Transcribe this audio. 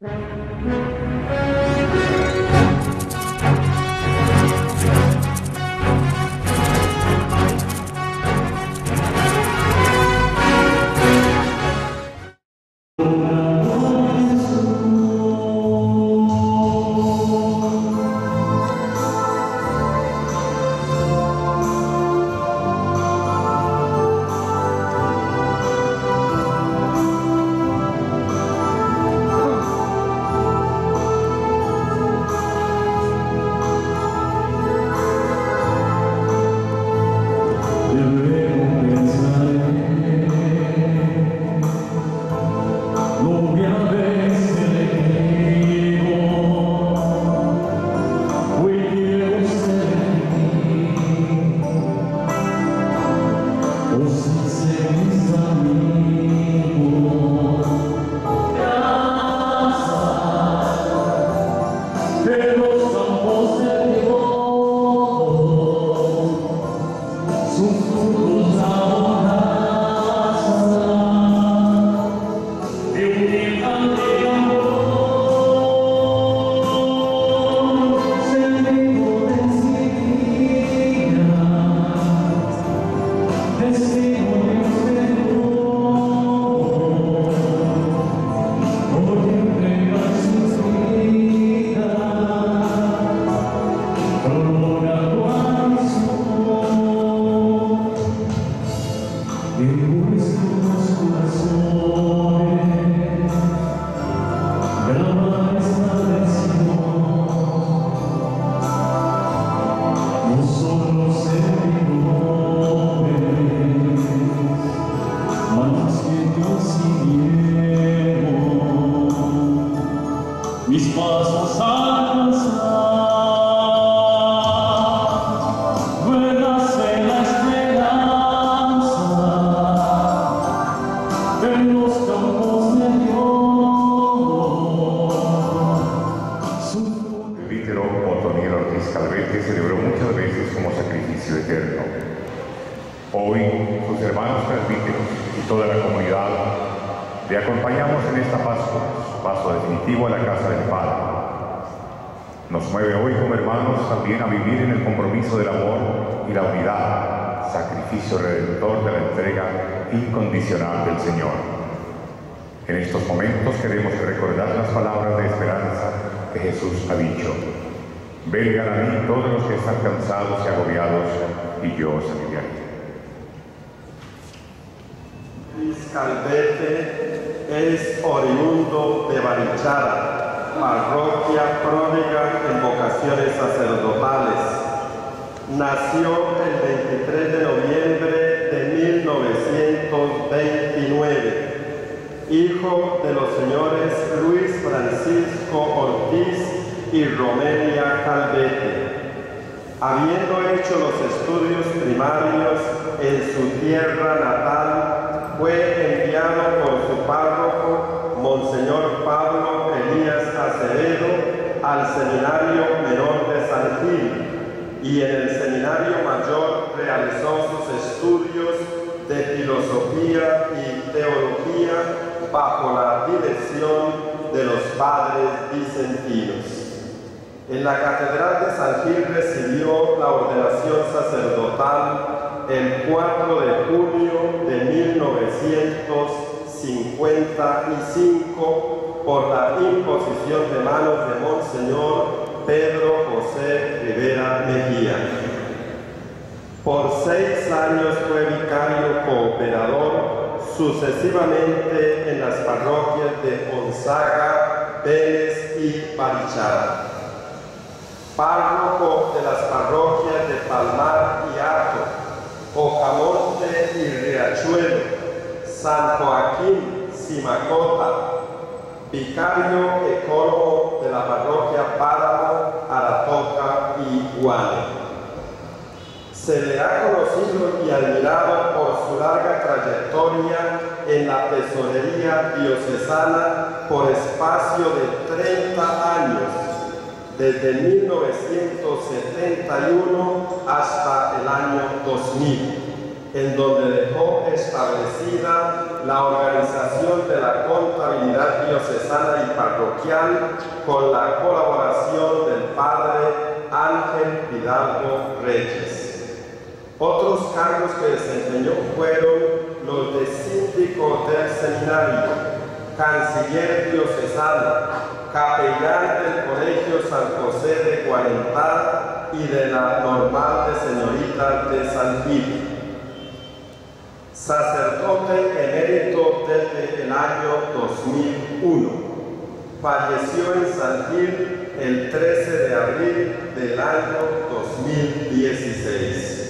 Incondicional del Señor. En estos momentos queremos recordar las palabras de esperanza que Jesús ha dicho: vengan a mí todos los que están cansados y agobiados, y yo os aliviaré. Luis Calvete es oriundo de Barichara, parroquia pródiga en vocaciones sacerdotales. Nació el 23 de noviembre de 1929, hijo de los señores Luis Francisco Ortiz y Romelia Calvete. Habiendo hecho los estudios primarios en su tierra natal, fue enviado por su párroco, Monseñor Pablo Elías Acevedo, al Seminario Menor de San Gil, y en el Seminario Mayor realizó sus estudios de filosofía y teología bajo la dirección de los padres vicentinos. En la Catedral de San Gil recibió la ordenación sacerdotal el 4 de junio de 1955 por la imposición de manos de Monseñor Pedro José Rivera Mejía. Por 6 años fue vicario cooperador, sucesivamente en las parroquias de Gonzaga, Vélez y Barichara. Párroco de las parroquias de Palmar y Hato, Ocamonte y Riachuelo, San Joaquín, Simacota, vicario ecólogo de la parroquia Páramo, Aratoca y Guane. Se le ha conocido y admirado por su larga trayectoria en la tesorería diocesana por espacio de 30 años, desde 1971 hasta el año 2000. en donde dejó establecida la organización de la contabilidad diocesana y parroquial con la colaboración del padre Ángel Hidalgo Reyes. Otros cargos que desempeñó fueron los de síndico del seminario, canciller diocesano, capellán del Colegio San José de Guarentá y de la Normal de Señoritas de San Gil. Sacerdote emérito desde el año 2001. Falleció en San Gil el 13 de abril del año 2016.